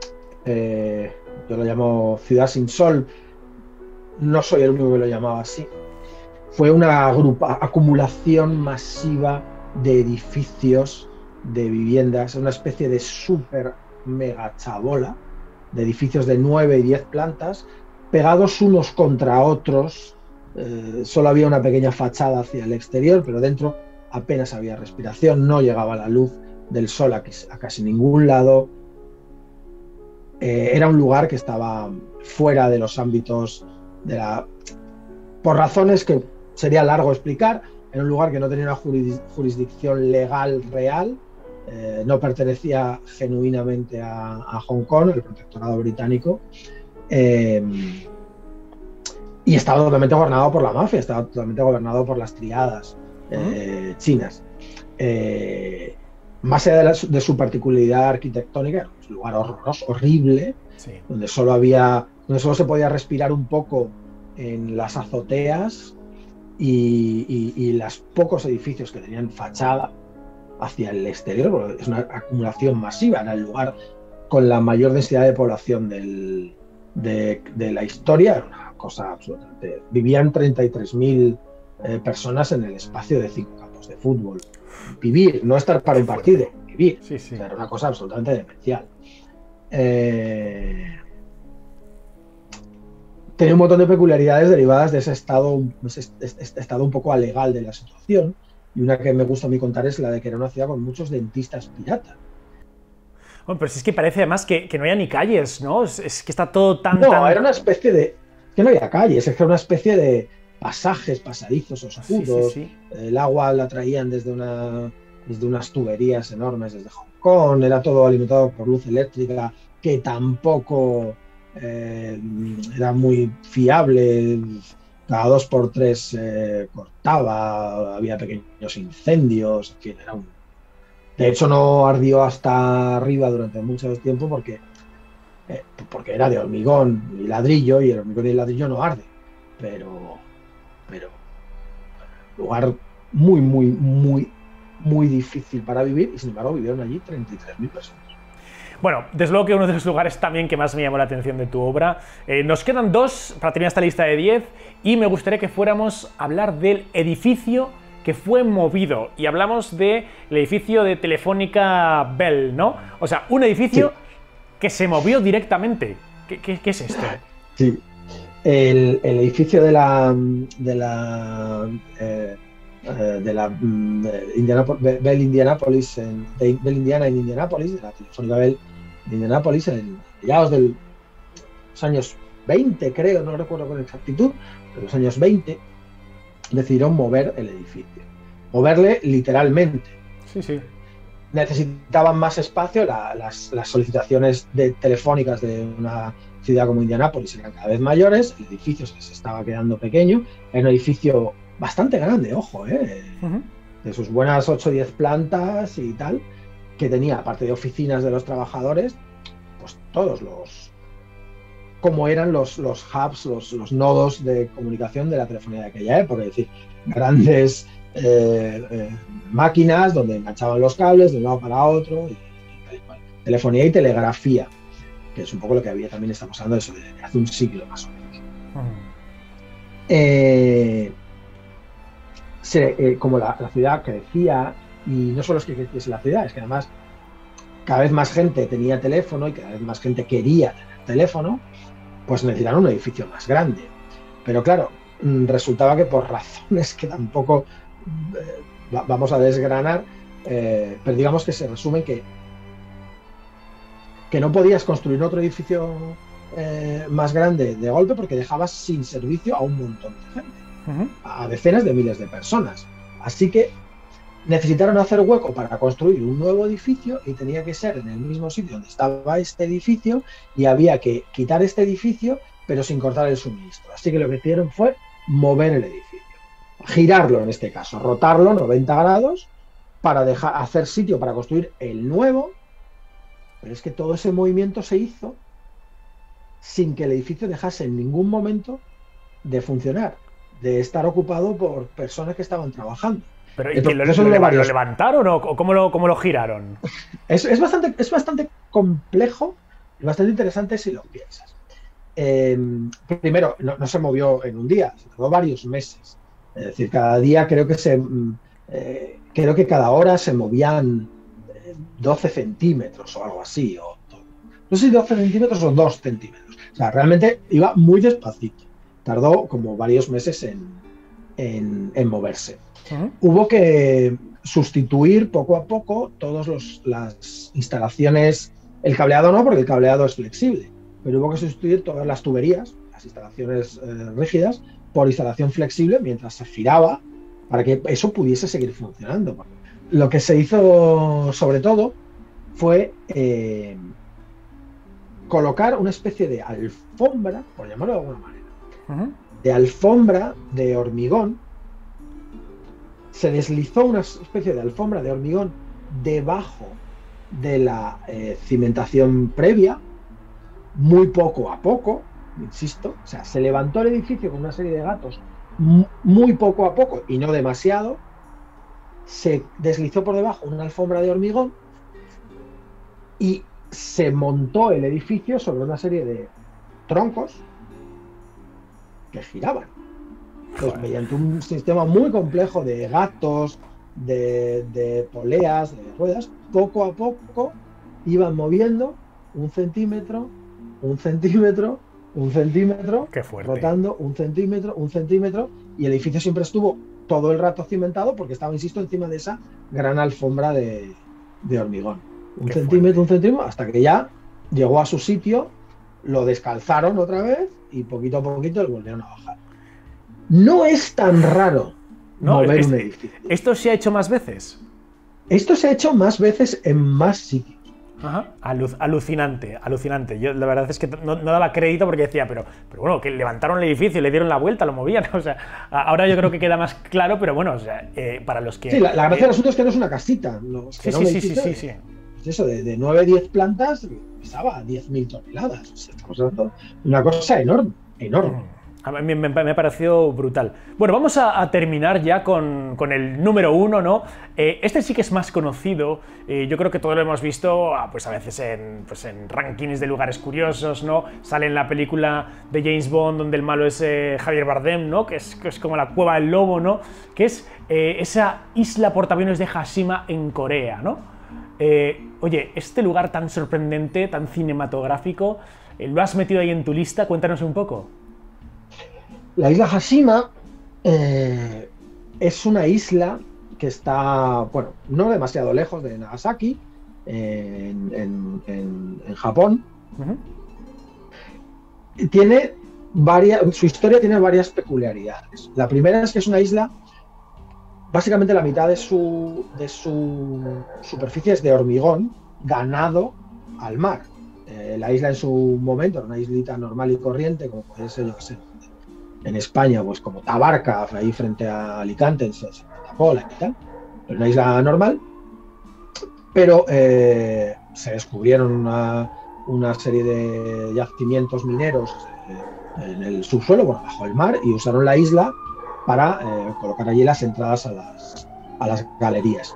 yo lo llamo ciudad sin sol, no soy el único que lo llamaba así, fue una acumulación masiva de edificios, de viviendas, una especie de súper mega chabola, de edificios de 9 y 10 plantas, pegados unos contra otros. Solo había una pequeña fachada hacia el exterior, pero dentro apenas había respiración, no llegaba la luz del sol a casi ningún lado. Era un lugar que estaba fuera de los ámbitos por razones que sería largo explicar. Era un lugar que no tenía una jurisdicción legal real, no pertenecía genuinamente a Hong Kong, el protectorado británico, y estaba totalmente gobernado por la mafia, estaba totalmente gobernado por las triadas chinas. Más allá de su particularidad arquitectónica, era un lugar horroroso, horrible, sí, donde solo se podía respirar un poco en las azoteas y los pocos edificios que tenían fachada hacia el exterior, porque es una acumulación masiva, era el lugar con la mayor densidad de población de la historia, era una cosa absolutamente... Vivían 33.000 personas en el espacio de 5 campos de fútbol. Vivir, no estar para un partido, vivir. Sí, sí. O sea, era una cosa absolutamente demencial. Tenía un montón de peculiaridades derivadas de ese estado un poco alegal de la situación, y una que me gusta a mí contar es la de que era una ciudad con muchos dentistas piratas. Bueno, pero si es que parece además que no haya ni calles, ¿no? Es que está todo tan... No, era una especie de... que no había calles, es que era una especie de pasajes, pasadizos oscuros. Sí. El agua la traían desde unas tuberías enormes desde Hong Kong, era todo alimentado por luz eléctrica, que tampoco era muy fiable, cada 2 por 3 cortaba, había pequeños incendios, en fin, de hecho no ardió hasta arriba durante mucho tiempo porque era de hormigón y ladrillo, y el hormigón y el ladrillo no arde, pero lugar muy difícil para vivir, y sin embargo vivieron allí 33.000 personas. Bueno, desde luego que uno de los lugares también que más me llamó la atención de tu obra. Nos quedan 2 para terminar esta lista de 10, y me gustaría que fuéramos a hablar del edificio que fue movido, y hablamos del edificio de Telefónica Bell, ¿no? O sea, un edificio que se movió directamente. ¿Qué es esto? Sí, el edificio de Bell Indianapolis, Bell Indiana en Indianapolis, de la Telefónica Bell de Indianapolis, en mediados de los años 20, creo, no recuerdo con exactitud, pero los años 20, decidieron mover el edificio. Moverle literalmente. Sí. Necesitaban más espacio, las solicitaciones telefónicas de una ciudad como Indianápolis eran cada vez mayores, el edificio se estaba quedando pequeño, era un edificio bastante grande, ojo, de sus buenas 8 o 10 plantas y tal, que tenía, aparte de oficinas de los trabajadores, pues todos como eran los hubs, los nodos de comunicación de la telefonía de aquella época, es decir, grandes máquinas donde enganchaban los cables de un lado para otro, y telefonía y telegrafía, que es un poco lo que había, también estamos hablando de eso, de hace un siglo más o menos. Como la ciudad crecía, y no solo es que creciese la ciudad, es que además cada vez más gente tenía teléfono y cada vez más gente quería tener teléfono, pues necesitaron un edificio más grande. Pero claro, resultaba que por razones que tampoco vamos a desgranar, pero digamos que se resumen que no podías construir otro edificio más grande de golpe, porque dejabas sin servicio a un montón de gente, a decenas de miles de personas. Así que necesitaron hacer hueco para construir un nuevo edificio, y tenía que ser en el mismo sitio donde estaba este edificio, y había que quitar este edificio pero sin cortar el suministro. Así que lo que hicieron fue mover el edificio, girarlo en este caso, rotarlo 90 grados para hacer sitio para construir el nuevo. Pero es que todo ese movimiento se hizo sin que el edificio dejase en ningún momento de funcionar, de estar ocupado por personas que estaban trabajando. Pero ¿y lo levantaron o cómo lo giraron? Es bastante complejo y bastante interesante si lo piensas. Primero, no se movió en un día, se tardó varios meses. Es decir, cada día creo que cada hora se movían 12 centímetros o algo así. No sé si 12 centímetros o 2 centímetros. O sea, realmente iba muy despacito. Tardó como varios meses en moverse. Hubo que sustituir poco a poco todas las instalaciones, el cableado no, porque el cableado es flexible, pero hubo que sustituir todas las tuberías, las instalaciones rígidas, por instalación flexible mientras se giraba, para que eso pudiese seguir funcionando. Lo que se hizo sobre todo fue colocar una especie de alfombra, por llamarlo de alguna manera, de alfombra de hormigón. Se deslizó una especie de alfombra de hormigón debajo de la cimentación previa, muy poco a poco, insisto. O sea, se levantó el edificio con una serie de gatos muy poco a poco y no demasiado. se deslizó por debajo una alfombra de hormigón y se montó el edificio sobre una serie de troncos que giraban. Pues mediante un sistema muy complejo de gatos, de poleas, de ruedas, poco a poco iban moviendo 1 centímetro, 1 centímetro, 1 centímetro, rotando 1 centímetro, 1 centímetro, y el edificio siempre estuvo todo el rato cimentado porque estaba, insisto, encima de esa gran alfombra de hormigón. 1 centímetro, 1 centímetro, hasta que ya llegó a su sitio, lo descalzaron otra vez y poquito a poquito lo volvieron a bajar. No es tan raro mover un edificio. ¿Esto se ha hecho más veces? Esto se ha hecho más veces en más sitios. Ajá. Alucinante, alucinante. Yo la verdad es que no daba crédito porque decía, pero bueno, que levantaron el edificio, le dieron la vuelta, lo movían. O sea, ahora yo creo que queda más claro, pero bueno, o sea, para los que... Sí, la gracia del asunto es que no es una casita. No, sí. Eso, de 9 a 10 plantas, pesaba 10.000 toneladas. O sea, estamos hablando de una cosa enorme, enorme. A mí me pareció brutal. Bueno, vamos a terminar ya con el número 1, ¿no? Este sí que es más conocido. Yo creo que todos lo hemos visto, pues a veces en rankings de lugares curiosos, ¿no? Sale en la película de James Bond donde el malo es Javier Bardem, ¿no? Que es como la cueva del lobo, ¿no? Que es esa isla portaaviones de Hashima en Corea, ¿no? Oye, este lugar tan sorprendente, tan cinematográfico, ¿lo has metido ahí en tu lista? Cuéntanos un poco. La isla Hashima es una isla que está, bueno, no demasiado lejos de Nagasaki, en Japón. Tiene su historia tiene varias peculiaridades. La primera es que es una isla, básicamente la mitad de su superficie es de hormigón ganado al mar. La isla en su momento era una islita normal y corriente, como puede ser, yo que sé, en España, pues como Tabarca, ahí frente a Alicante, en Santa Pola y tal, una isla normal, pero se descubrieron una serie de yacimientos mineros en el subsuelo, bueno, bajo el mar, y usaron la isla para colocar allí las entradas a las galerías.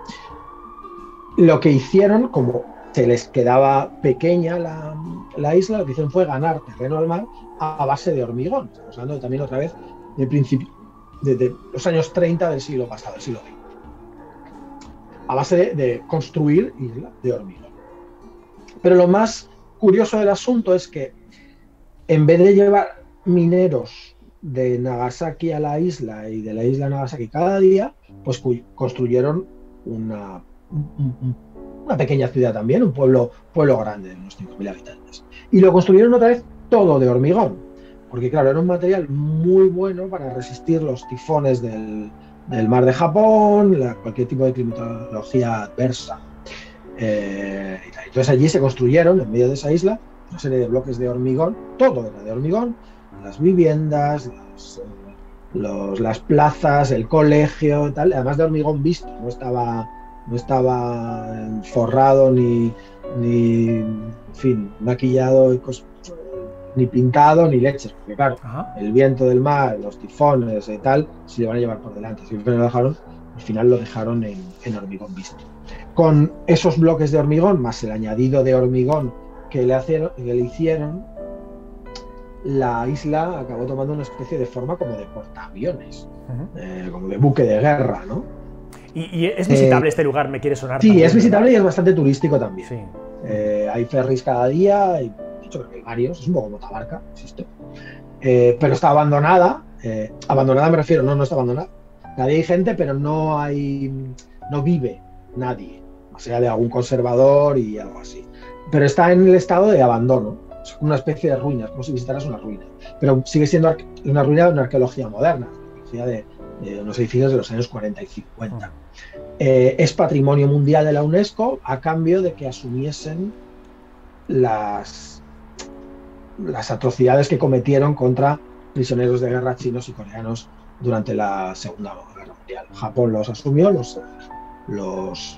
Lo que hicieron, como se les quedaba pequeña la isla, lo que hicieron fue ganar terreno al mar a base de hormigón. Estamos hablando también otra vez del principio, de los años 30 del siglo pasado, del siglo XX. A base de construir isla de hormigón. Pero lo más curioso del asunto es que en vez de llevar mineros de Nagasaki a la isla y de la isla a Nagasaki cada día, pues construyeron una pequeña ciudad también, un pueblo grande de unos 5.000 habitantes. Y lo construyeron otra vez todo de hormigón, porque claro, era un material muy bueno para resistir los tifones del mar de Japón, cualquier tipo de climatología adversa. Entonces allí se construyeron, en medio de esa isla, una serie de bloques de hormigón, todo era de hormigón, las viviendas, las plazas, el colegio, tal, además de hormigón visto, no estaba forrado ni en fin, maquillado, ni pintado ni leches, porque claro, el viento del mar, los tifones y tal, se le van a llevar por delante. Siempre lo dejaron, al final lo dejaron en hormigón visto. Con esos bloques de hormigón, más el añadido de hormigón que le hicieron, la isla acabó tomando una especie de forma como de portaaviones, como de buque de guerra, ¿no? ¿Y es visitable este lugar? Me quiere sonar. Sí, también, es visitable, ¿verdad? Y es bastante turístico también. Sí. Hay ferries cada día, de hecho creo que hay varios, es un poco como Tabarca, insisto. Pero está abandonada. Abandonada me refiero, no está abandonada. Todavía hay gente, pero no vive nadie, más allá de algún conservador y algo así. Pero está en el estado de abandono, es una especie de ruinas, como si visitaras una ruina. Pero sigue siendo una ruina de una arqueología moderna, arqueología de unos edificios de los años 40 y 50. Es patrimonio mundial de la UNESCO a cambio de que asumiesen las atrocidades que cometieron contra prisioneros de guerra chinos y coreanos durante la Segunda Guerra Mundial. Japón los asumió, los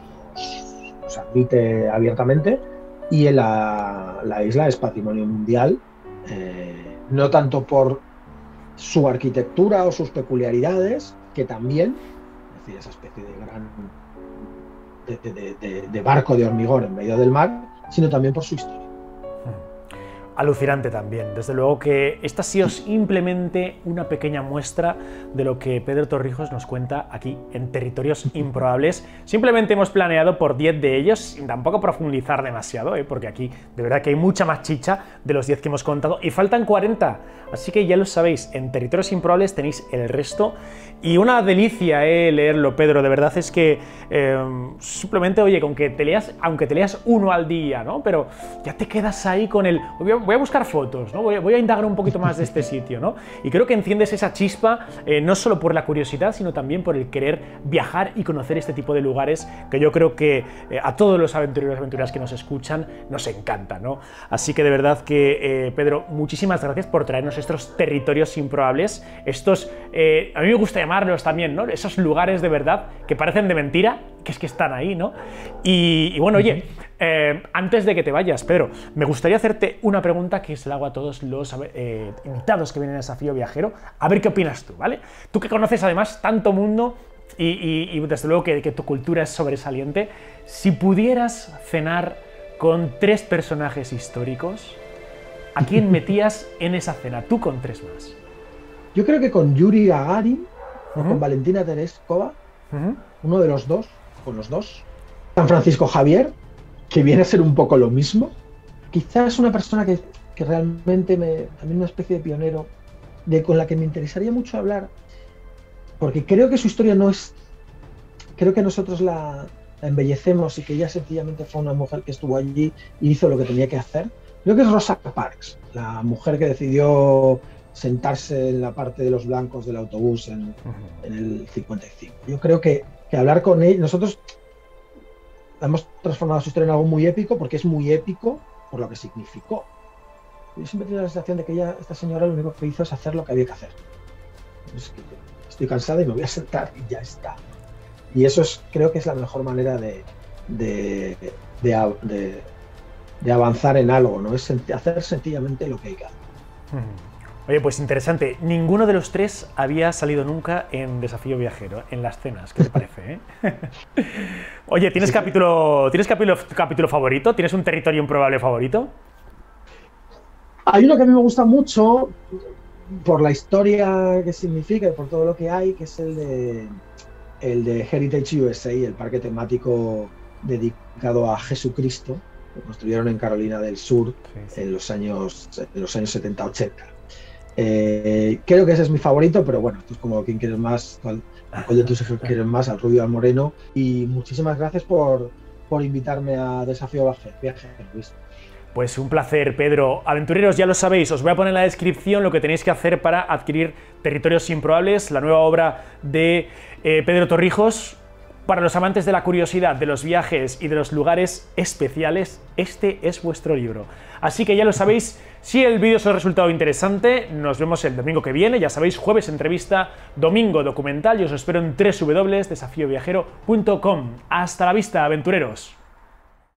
admite abiertamente, y la isla es patrimonio mundial, no tanto por su arquitectura o sus peculiaridades, que también, es decir, esa especie de gran de barco de hormigón en medio del mar, sino también por su historia. Alucinante también. Desde luego que esta ha sido simplemente una pequeña muestra de lo que Pedro Torrijos nos cuenta aquí en Territorios Improbables. Simplemente hemos planeado por 10 de ellos, sin tampoco profundizar demasiado, porque aquí de verdad que hay mucha más chicha de los 10 que hemos contado y faltan 40. Así que ya lo sabéis, en Territorios Improbables tenéis el resto. Y una delicia leerlo, Pedro. De verdad es que simplemente, oye, aunque te leas uno al día, ¿no? Pero ya te quedas ahí con el... Voy a buscar fotos, ¿no? Voy a indagar un poquito más de este sitio, ¿no? Y creo que enciendes esa chispa no solo por la curiosidad, sino también por el querer viajar y conocer este tipo de lugares que yo creo que a todos los aventureros y aventureras que nos escuchan nos encanta, ¿no? Así que de verdad que, Pedro, muchísimas gracias por traernos estos territorios improbables, estos, a mí me gusta llamarlos también, ¿no? Esos lugares de verdad que parecen de mentira, que es que están ahí, ¿no? Y bueno, oye, antes de que te vayas, Pedro, me gustaría hacerte una pregunta que se la hago a todos los invitados que vienen a Desafío Viajero, a ver qué opinas tú, ¿vale? Tú que conoces además tanto mundo y desde luego que tu cultura es sobresaliente, si pudieras cenar con 3 personajes históricos, ¿a quién metías en esa cena? Tú con 3 más. Yo creo que con Yuri Gagarin o con Valentina Tereshkova, uno de los dos, con los dos. San Francisco Javier, que viene a ser un poco lo mismo. Quizás una persona que realmente también una especie de pionero, con la que me interesaría mucho hablar, porque creo que su historia no es... Creo que nosotros la embellecemos y que ella sencillamente fue una mujer que estuvo allí y hizo lo que tenía que hacer. Creo que es Rosa Parks, la mujer que decidió sentarse en la parte de los blancos del autobús en el 55. Yo creo que hablar con ella, nosotros hemos transformado su historia en algo muy épico porque es muy épico por lo que significó. Yo siempre tengo la sensación de que esta señora lo único que hizo es hacer lo que había que hacer. Es que estoy cansada y me voy a sentar y ya está. Y eso creo que es la mejor manera de avanzar en algo, ¿no? Es hacer sencillamente lo que hay que hacer. Oye, pues interesante. Ninguno de los 3 había salido nunca en Desafío Viajero, en las cenas. ¿Qué te parece, Oye, ¿tienes capítulo favorito? ¿Tienes un territorio improbable favorito? Hay uno que a mí me gusta mucho por la historia que significa y por todo lo que hay, que es el de Heritage USA, el parque temático dedicado a Jesucristo, que construyeron en Carolina del Sur en los años 70-80. Creo que ese es mi favorito, pero bueno, esto es como quien quieres más, cuál de tus hijos quieres más, al rubio o al moreno. Y muchísimas gracias por invitarme a Desafío Viajero, Luis. Pues un placer, Pedro. Aventureros, ya lo sabéis, os voy a poner en la descripción lo que tenéis que hacer para adquirir Territorios Improbables, la nueva obra de Pedro Torrijos. Para los amantes de la curiosidad, de los viajes y de los lugares especiales, este es vuestro libro. Así que ya lo sabéis, si el vídeo os ha resultado interesante, nos vemos el domingo que viene, ya sabéis, jueves entrevista, domingo documental, y os espero en www.desafioviajero.com. Hasta la vista, aventureros.